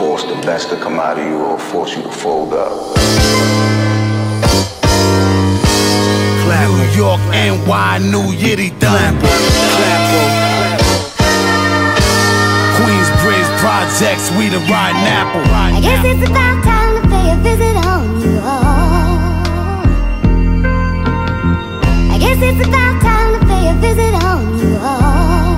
force the best to come out of you or force you to fold up. New York, NY, New Yiddy done. Queensbridge projects, we the rotten apple. I guess it's about time to pay a visit on you all. I guess it's about time to pay a visit on you all.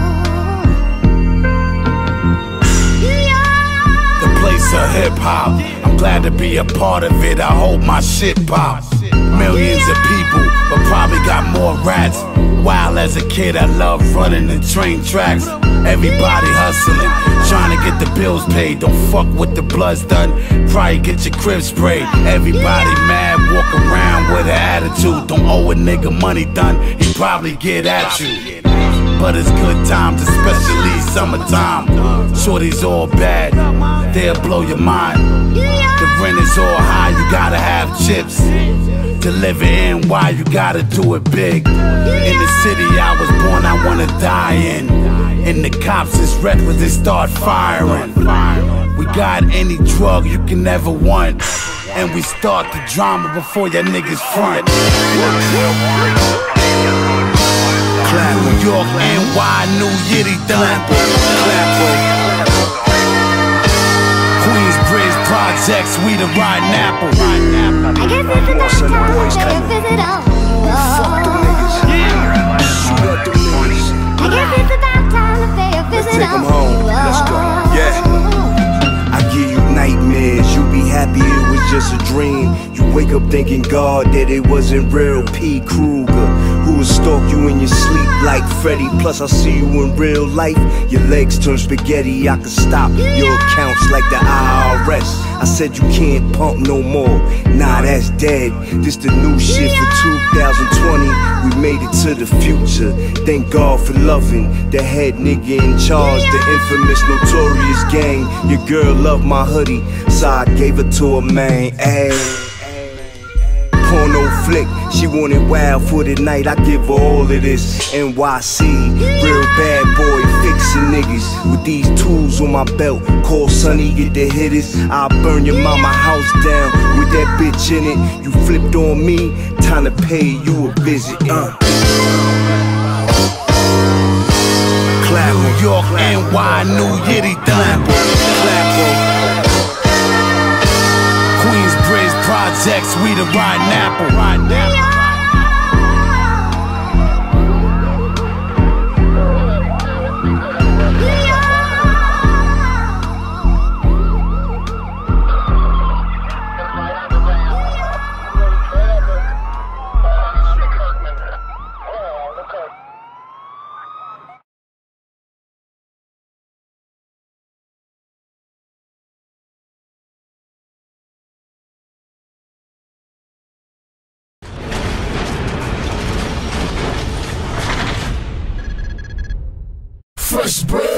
The place of hip-hop, I'm glad to be a part of it. I hope my shit pop. Millions of people, but probably got more rats. Wild as a kid, I love running the train tracks. Everybody hustling, trying to get the bills paid. Don't fuck with the blood's done, probably get your crib sprayed. Everybody mad, walk around with an attitude. Don't owe a nigga money done, he probably get at you. But it's good times, especially summertime. Shorty's all bad, they'll blow your mind. The rent is all high, you gotta have chips. To live in NY, you gotta do it big. In the city I was born, I wanna die in. And the cops is reckless, they start firing. We got any drug you can ever want, and we start the drama before your niggas front. New York, NY, New Yiddy done. Queensbridge projects, we the rotten apple. I guess it's about time to pay a visit on you all. I guess it's about time to pay a visit on you all. Let's go. Yeah. I give you nightmares, you be happy it was just a dream. You wake up thanking God that it wasn't real. P. Kruger, who will stalk you in your sleep like Freddy. Plus I see you in real life, your legs turn spaghetti. I can stop your accounts like the IRS. I said you can't pump no more, nah that's dead. This the new shit for 2020, we made it to the future. Thank God for loving the head nigga in charge, the infamous Notorious gang. Your girl loved my hoodie, so I gave it to her man. Ayy. Porno flick, she wanted wild for the night, I give her all of this. NYC, real bad boy, fixing niggas with these tools on my belt. Call Sonny, get the hitters. I'll burn your mama house down with that bitch in it. You flipped on me, time to pay you a visit. New York, NY, New Yiddy done. Queensbridge projects, we the rotten apple. Fresh bread.